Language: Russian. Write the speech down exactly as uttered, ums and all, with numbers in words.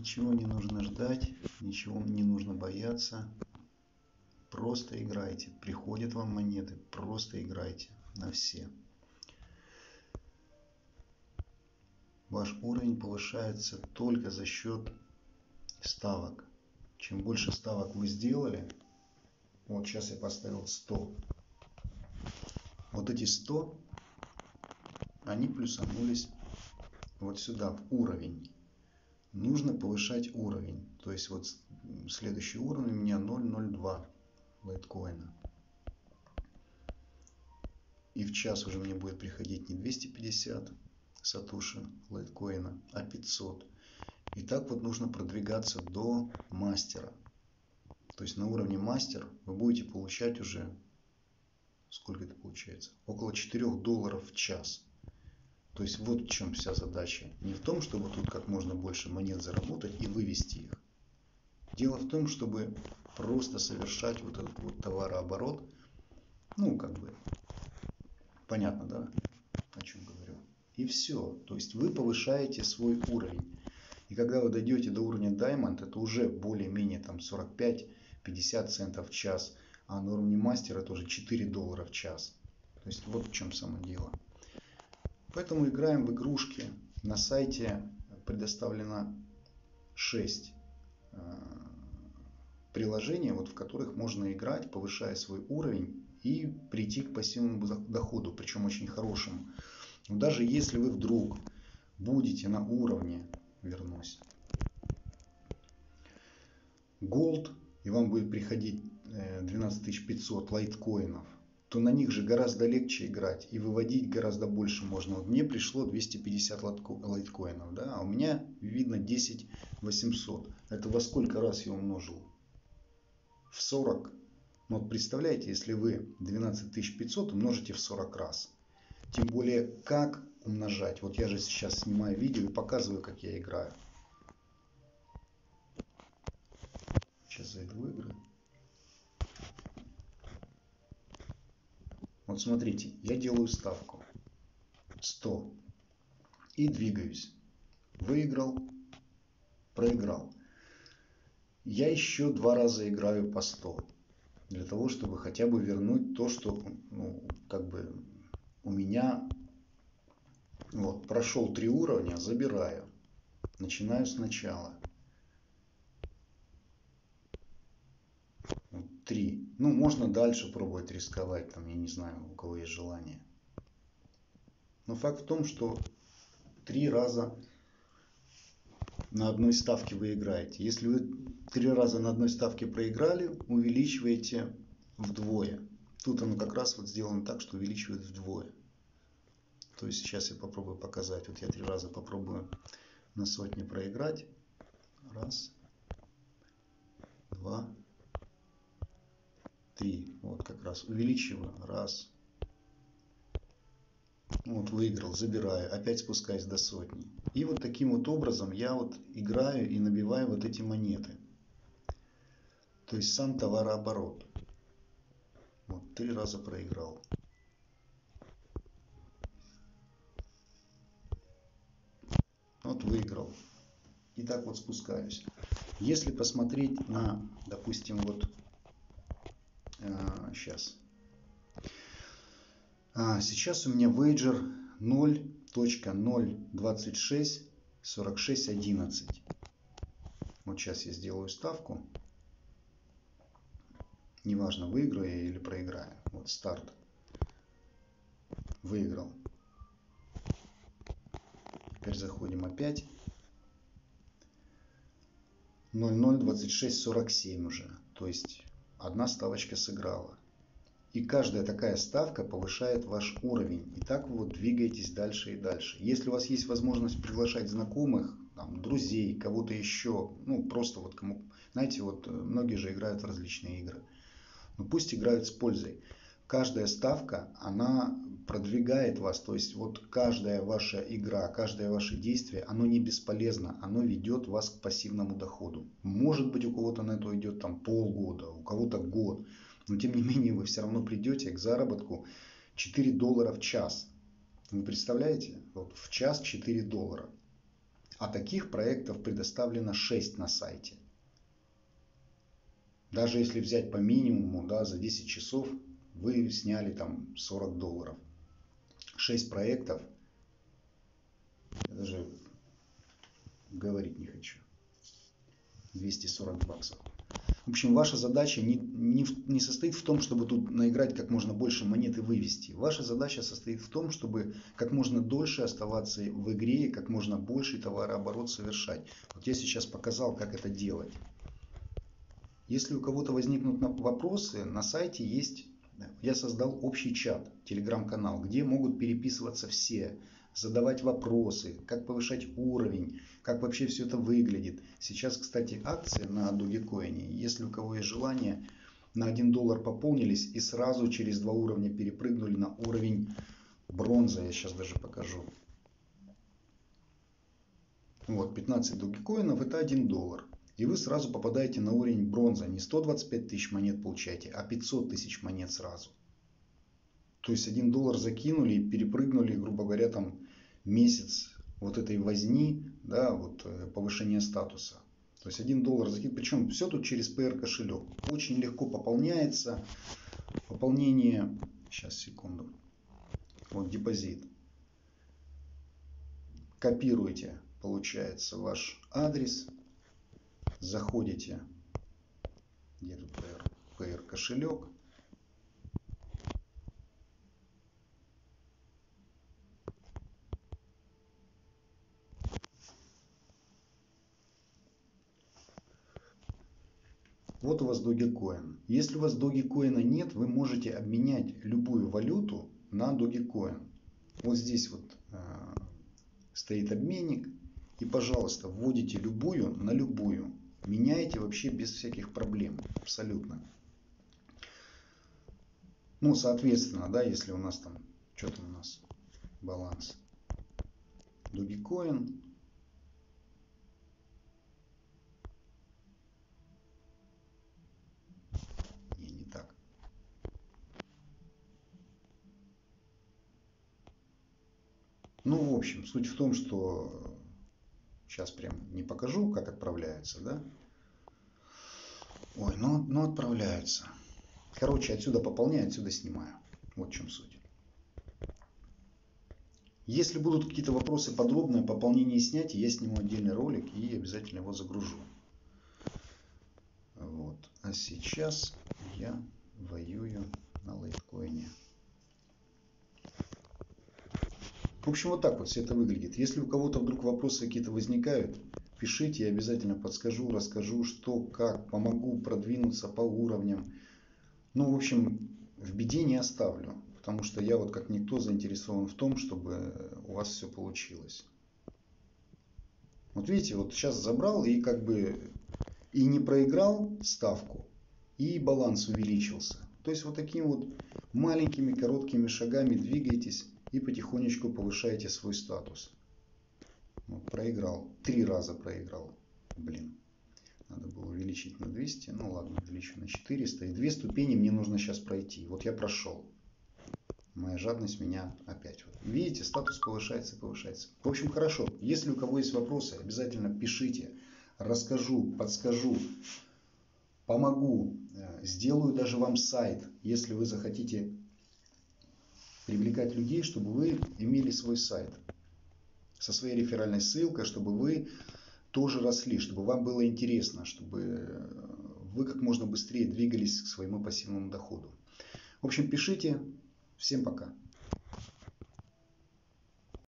Ничего не нужно ждать, ничего не нужно бояться. Просто играйте. Приходят вам монеты, просто играйте на все. Ваш уровень повышается только за счет ставок. Чем больше ставок вы сделали, вот сейчас я поставил сто. Вот эти сто, они плюсанулись вот сюда, в уровень. Нужно повышать уровень. То есть вот следующий уровень у меня ноль ноль два лайткоина. И в час уже мне будет приходить не двести пятьдесят сатоши лайткоина, а пятьсот. И так вот нужно продвигаться до мастера. То есть на уровне мастер вы будете получать уже, сколько это получается? Около четырёх долларов в час. То есть вот в чем вся задача. Не в том, чтобы тут как можно больше монет заработать и вывести их. Дело в том, чтобы просто совершать вот этот вот товарооборот. Ну, как бы, понятно, да, о чем говорю. И все. То есть вы повышаете свой уровень. И когда вы дойдете до уровня Diamond, это уже более-менее там сорок пять — пятьдесят центов в час. А на уровне мастера это уже четыре доллара в час. То есть вот в чем само дело. Поэтому играем в игрушки. На сайте предоставлено шесть приложений, вот, в которых можно играть, повышая свой уровень и прийти к пассивному доходу, причем очень хорошему. Но даже если вы вдруг будете на уровне, вернусь, Gold, и вам будет приходить двенадцать тысяч пятьсот лайткоинов, то на них же гораздо легче играть и выводить гораздо больше можно. Вот мне пришло двести пятьдесят лайткоинов, да, а у меня видно десять тысяч восемьсот. Это во сколько раз я умножил? В сорок. Ну вот представляете, если вы двенадцать тысяч пятьсот умножите в сорок раз. Тем более, как умножать? Вот я же сейчас снимаю видео и показываю, как я играю. Сейчас зайду в игры. Вот смотрите, я делаю ставку сто и двигаюсь. Выиграл, проиграл. Я еще два раза играю по сто. Для того, чтобы хотя бы вернуть то, что, ну, как бы у меня вот, прошел три уровня, забираю. Начинаю сначала. Три. Ну, можно дальше пробовать рисковать, там, я не знаю, у кого есть желание. Но факт в том, что три раза на одной ставке вы играете. Если вы три раза на одной ставке проиграли, увеличиваете вдвое. Тут оно как раз вот сделано так, что увеличивает вдвое. То есть сейчас я попробую показать. Вот я три раза попробую на сотне проиграть. Раз, два, три. Вот как раз увеличиваю. Раз. Вот выиграл, забираю. Опять спускаюсь до сотни. И вот таким вот образом я вот играю и набиваю вот эти монеты. То есть сам товарооборот. Вот три раза проиграл. Вот выиграл. И так вот спускаюсь. Если посмотреть на, допустим, вот а, сейчас. А, сейчас у меня вейджер ноль точка ноль двадцать шесть сорок шесть одиннадцать. Вот сейчас я сделаю ставку. Неважно, выиграю я или проиграю. Вот старт. Выиграл. Теперь заходим опять. ноль ноль двадцать шесть сорок семь уже. То есть одна ставочка сыграла. И каждая такая ставка повышает ваш уровень. И так вы вот двигаетесь дальше и дальше. Если у вас есть возможность приглашать знакомых, там, друзей, кого-то еще, ну просто вот кому, знаете, вот многие же играют в различные игры. Но пусть играют с пользой. Каждая ставка, она продвигает вас. То есть вот каждая ваша игра, каждое ваше действие, оно не бесполезно. Оно ведет вас к пассивному доходу. Может быть, у кого-то на это идет там полгода, у кого-то год. Но тем не менее вы все равно придете к заработку четыре доллара в час. Вы представляете? Вот в час четыре доллара. А таких проектов предоставлено шесть на сайте. Даже если взять по минимуму, да, за десять часов вы сняли там сорок долларов. шесть проектов, я даже говорить не хочу. двести сорок баксов. В общем, ваша задача не, не, не состоит в том, чтобы тут наиграть как можно больше монет и вывести. Ваша задача состоит в том, чтобы как можно дольше оставаться в игре и как можно больше товарооборот совершать. Вот я сейчас показал, как это делать. Если у кого-то возникнут вопросы, на сайте есть, я создал общий чат, телеграм-канал, где могут переписываться все, задавать вопросы, как повышать уровень, как вообще все это выглядит. Сейчас, кстати, акция на Dogecoin. Если у кого есть желание, на один доллар пополнились и сразу через два уровня перепрыгнули на уровень бронза. Я сейчас даже покажу. Вот, пятнадцать Dogecoin это один доллар. И вы сразу попадаете на уровень бронза. Не сто двадцать пять тысяч монет получаете, а пятьсот тысяч монет сразу. То есть один доллар закинули и перепрыгнули, грубо говоря, там месяц вот этой возни, да, вот повышения статуса. То есть один доллар закинуть. Причем все тут через пэ эр кошелек. Очень легко пополняется. Пополнение. Сейчас, секунду. Вот депозит. Копируете, получается, ваш адрес. Заходите. Где тут пэ эр кошелек. Вот у вас Dogecoin. Если у вас Dogecoin нет, вы можете обменять любую валюту на Dogecoin. Вот здесь вот э, стоит обменник. И, пожалуйста, вводите любую на любую. Меняйте вообще без всяких проблем. Абсолютно. Ну, соответственно, да, если у нас там, что там у нас, баланс. Dogecoin. Ну, в общем, суть в том, что сейчас прям не покажу, как отправляется, да? Ой, ну, ну отправляется. Короче, отсюда пополняю, отсюда снимаю. Вот в чем суть. Если будут какие-то вопросы подробные о пополнении и снятии, я сниму отдельный ролик и обязательно его загружу. Вот. А сейчас я воюю на лайткоине. В общем, вот так вот все это выглядит. Если у кого-то вдруг вопросы какие-то возникают, пишите, я обязательно подскажу, расскажу, что, как, помогу продвинуться по уровням. Ну, в общем, в беде не оставлю, потому что я вот как никто заинтересован в том, чтобы у вас все получилось. Вот видите, вот сейчас забрал и как бы и не проиграл ставку, и баланс увеличился. То есть вот такими вот маленькими короткими шагами двигайтесь и потихонечку повышаете свой статус. Вот, проиграл. Три раза проиграл. Блин. Надо было увеличить на двести. Ну ладно, увеличу на четыреста. И две ступени мне нужно сейчас пройти. Вот я прошел. Моя жадность меня опять. Вот. Видите, статус повышается и повышается. В общем, хорошо. Если у кого есть вопросы, обязательно пишите. Расскажу, подскажу, помогу. Сделаю даже вам сайт, если вы захотите привлекать людей, чтобы вы имели свой сайт со своей реферальной ссылкой, чтобы вы тоже росли, чтобы вам было интересно, чтобы вы как можно быстрее двигались к своему пассивному доходу. В общем, пишите. Всем пока.